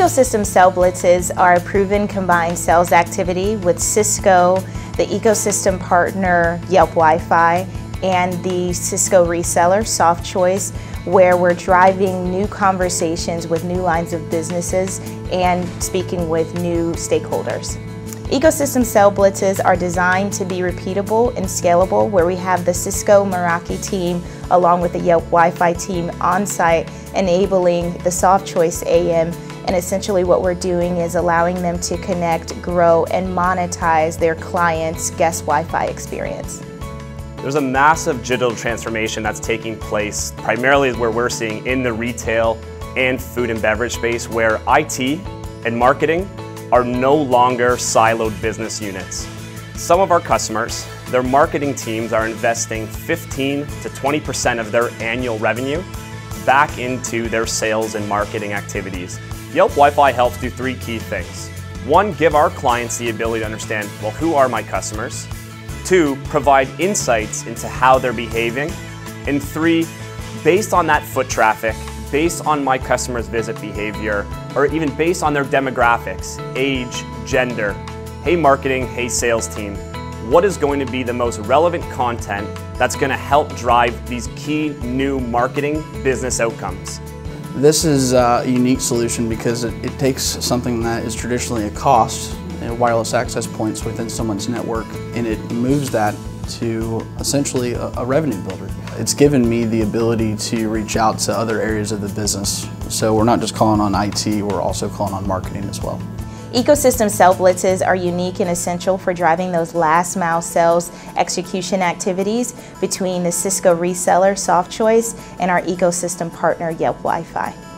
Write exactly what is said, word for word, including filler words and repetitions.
Ecosystem Sell Blitzes are a proven combined sales activity with Cisco, the ecosystem partner Yelp Wi-Fi, and the Cisco reseller SoftChoice, where we're driving new conversations with new lines of businesses and speaking with new stakeholders. Ecosystem Sell Blitzes are designed to be repeatable and scalable, where we have the Cisco Meraki team along with the Yelp Wi-Fi team on site enabling the SoftChoice A M, and essentially what we're doing is allowing them to connect, grow, and monetize their clients' guest Wi-Fi experience. There's a massive digital transformation that's taking place, primarily where we're seeing in the retail and food and beverage space, where I T and marketing are no longer siloed business units. Some of our customers, their marketing teams are investing fifteen to twenty percent of their annual revenue back into their sales and marketing activities. Yelp Wi-Fi helps do three key things. One, give our clients the ability to understand, well, who are my customers? Two, provide insights into how they're behaving. And three, based on that foot traffic, based on my customers' visit behavior, or even based on their demographics, age, gender, hey marketing, hey sales team, what is going to be the most relevant content that's going to help drive these key new marketing business outcomes? This is a unique solution because it, it takes something that is traditionally a cost, wireless access points within someone's network, and it moves that to essentially a, a revenue builder. It's given me the ability to reach out to other areas of the business. So we're not just calling on I T, we're also calling on marketing as well. Ecosystem Sell Blitzes are unique and essential for driving those last mile sales execution activities between the Cisco reseller SoftChoice and our ecosystem partner Yelp Wi-Fi.